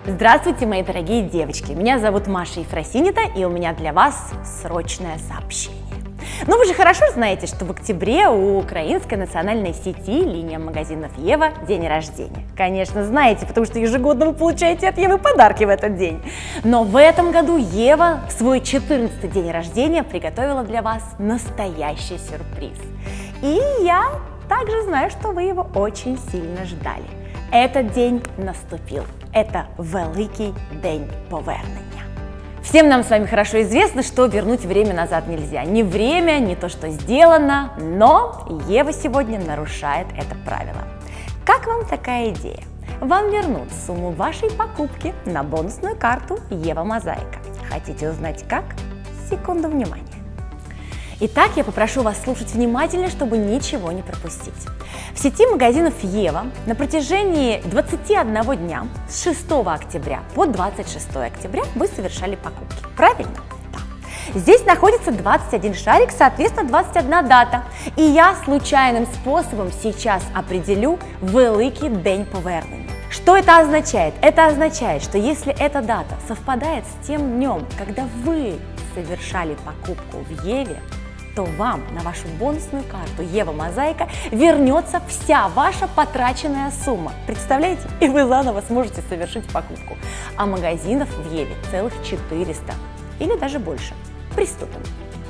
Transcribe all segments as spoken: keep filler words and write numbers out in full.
Здравствуйте, мои дорогие девочки! Меня зовут Маша Ефросинита, и у меня для вас срочное сообщение. Ну, вы же хорошо знаете, что в октябре у украинской национальной сети линия магазинов Ева день рождения. Конечно, знаете, потому что ежегодно вы получаете от Евы подарки в этот день. Но в этом году Ева в свой четырнадцатый день рождения приготовила для вас настоящий сюрприз. И я также знаю, что вы его очень сильно ждали. Этот день наступил. Это Великий день повернення. Всем нам с вами хорошо известно, что вернуть время назад нельзя. Ни время, ни то, что сделано, но Ева сегодня нарушает это правило. Как вам такая идея? Вам вернут сумму вашей покупки на бонусную карту Ева Мозаика. Хотите узнать как? Секунду внимания. Итак, я попрошу вас слушать внимательно, чтобы ничего не пропустить. В сети магазинов Ева на протяжении двадцати одного дня с шестого октября по двадцать шестое октября вы совершали покупки. Правильно? Да. Здесь находится двадцать один шарик, соответственно, двадцать одна дата. И я случайным способом сейчас определю Великий день повернення. Что это означает? Это означает, что если эта дата совпадает с тем днем, когда вы совершали покупку в Еве, то вам на вашу бонусную карту Ева Мозаика вернется вся ваша потраченная сумма. Представляете? И вы заново сможете совершить покупку. А магазинов в Еве целых четыреста или даже больше. Приступим.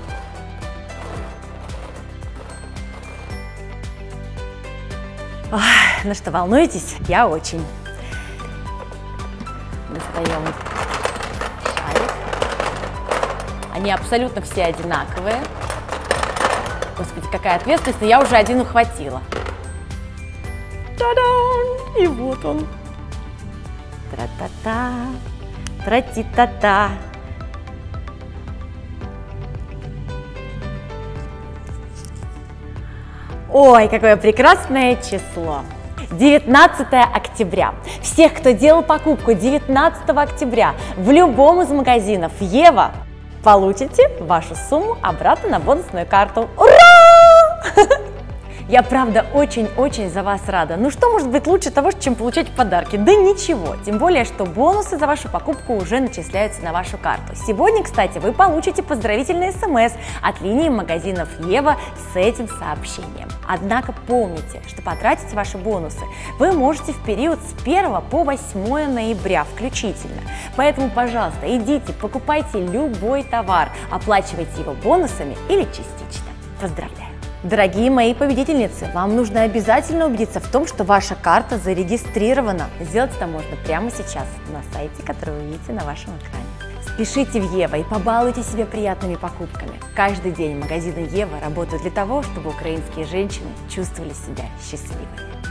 Ох, ну что, волнуетесь? Я очень. Достаем шарик. Они абсолютно все одинаковые. Господи, какая ответственность, но я уже один ухватила. Та-дам! И вот он. Тра-та-та, тра-ти-та-та. Ой, какое прекрасное число! девятнадцатое октября. Всех, кто делал покупку девятнадцатого октября в любом из магазинов Ева, получите вашу сумму обратно на бонусную карту. Ура! Я, правда, очень-очень за вас рада. Ну что может быть лучше того, чем получать подарки? Да ничего. Тем более, что бонусы за вашу покупку уже начисляются на вашу карту. Сегодня, кстати, вы получите поздравительный смс от линии магазинов Ева с этим сообщением. Однако помните, что потратить ваши бонусы вы можете в период с первого по восьмое ноября включительно. Поэтому, пожалуйста, идите, покупайте любой товар, оплачивайте его бонусами или частично. Поздравляю! Дорогие мои победительницы, вам нужно обязательно убедиться в том, что ваша карта зарегистрирована. Сделать это можно прямо сейчас на сайте, который вы видите на вашем экране. Спешите в Ева и побалуйте себя приятными покупками. Каждый день магазины Ева работают для того, чтобы украинские женщины чувствовали себя счастливыми.